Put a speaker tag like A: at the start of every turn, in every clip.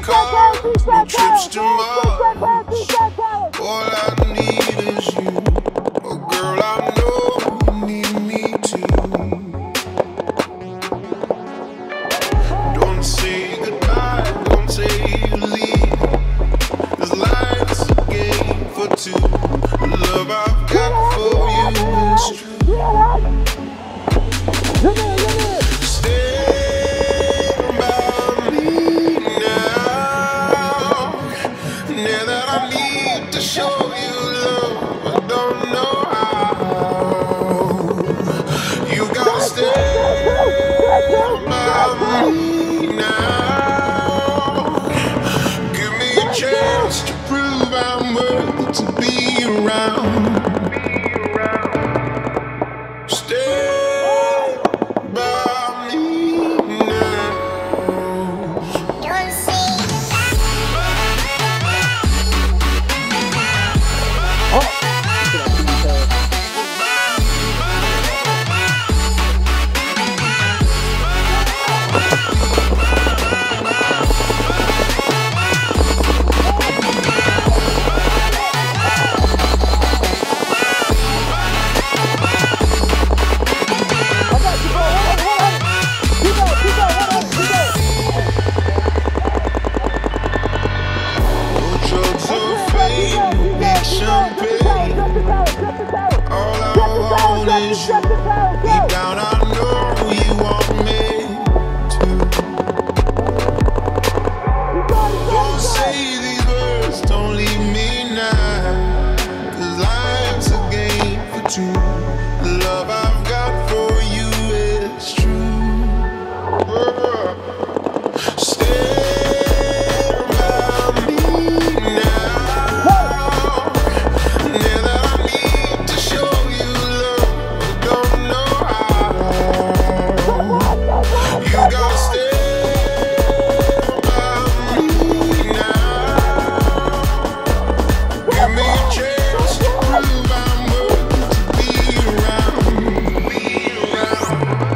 A: cars, no trips to Mars. All I need is you. Oh girl, I know you need me too. Don't say goodbye, don't say you leave. This life's a game for two. The love I've got for you is true. Deep down I know you want me to. Don't say these words, don't leave me now. 'Cause life's a game for two. The love I've got for you is true. Stay by me now. Now that I need to show you love, don't know how. You gotta stay by me now. Give me a chance to prove I'm worth to be around. Be around.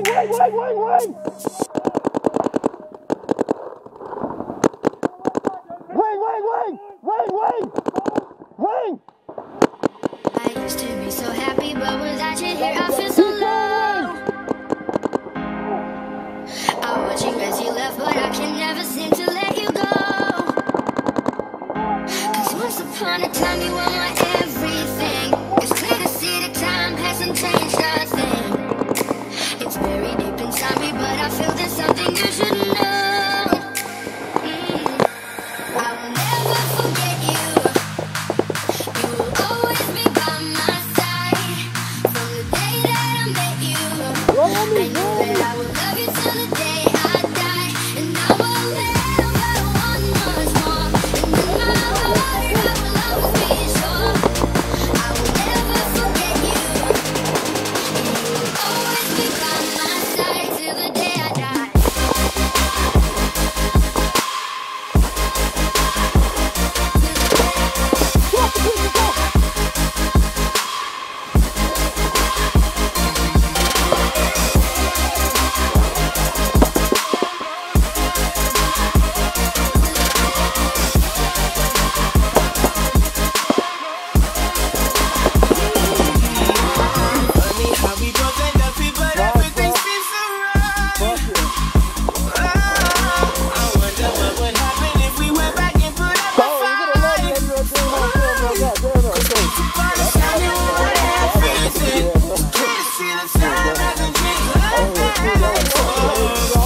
B: I used to be so happy, but without you here, I feel so low. I watch you as you left, but I can never seem to let you go. 'Cause once upon a time, you were my everything. It's clear to see the time hasn't changed a thing. It's buried deep inside me, but I feel there's something you should know. I'll never forget you. You will always be by my side. From the day that I met you, I knew that I would love you till the day I die. And I will never want much more. And in my heart, I will always be sure. I will never forget you. And you will always be by my side till the day I die.
A: Can't see the sun, nothing changes.